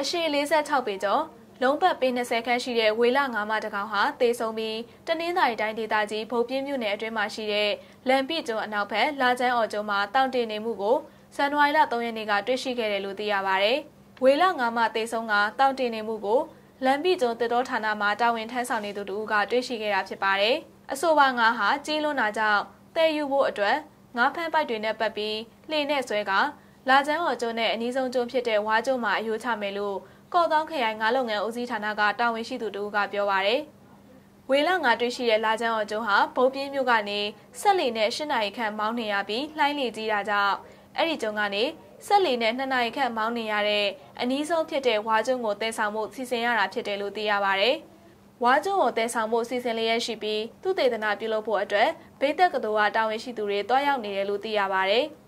အရှိ46ပေကျော်လုံးပတ်ပေ20ခန်းရှိတဲ့ဝေလ9မတကောင်ဟာတေဆုံးပြီးတနင်္သာရီတိုင်းဒေသကြီးဗုတ်ပြင်းမြို့နယ်အတွင်းမှာရှိတဲ့လန်ပိကျွန်းအနောက်ဘက်လာချမ်းအော်ကျွန်းမှာတောင်တင်နေမှုကိုဇန်နဝါရီလ3ရက်နေ့ကတွေ့ရှိခဲ့တယ်လို့သိရပါဗျ။ဝေလ9မတေဆုံးကတောင်တင်နေမှုကိုလန်ပိကျွန်းတစ်တော်ဌာနမှာတာဝန်ထမ်းဆောင်နေသူတို့ကတွေ့ရှိခဲ့တာဖြစ်ပါတယ်။အဆိုပါငါးဟာကြီးလွန်းတာကြောင့်တည်ယူဖို့အတွက်ငါးဖမ်းပိုက်တွေနဲ့ပတ်ပြီးလှေနဲ့ဆွဲကလာချမ်းအော်ကျွန်းနဲ့အနီးဆုံးကျွန်းဖြစ်တဲ့ဝါကျွန်းမှာအယိုးချမယ်လို့ကော့သောင်းခရိုင်ငါးလုပ်ငန်းဦးစီးဌာနကတာဝန်ရှိသူတို့ကပြောပါရယ်ဝေလငါတွေ့ရှိတဲ့လာချမ်းအော်ကျွန်းဟာဗုတ်ပြင်းမြို့ကနေဆက်လီနဲ့8နာရီခန့်မောင်းနေရပြီးလှိုင်းလေကြီးတာကြောင့်အဲ့ဒီကျွန်းကနေဆက်လီနဲ့2နာရီခန့်မောင်းနေရတဲ့အနီးဆုံးဖြစ်တဲ့ဝါကျွန်းကိုတည်ဆောင်မှုစီစဉ်ရတာဖြစ်တယ်လို့သိရပါရယ်ဝါကျွန်းကိုတည်ဆောင်မှုစီစဉ်လျက်ရှိပြီးသူတေသနာပြုလုပ်ဖို့အတွက်ဗိတ်တက်ကတော်ကတာဝန်ရှိသူတွေတွားရောက်နေတယ်လို့သိရပါရယ်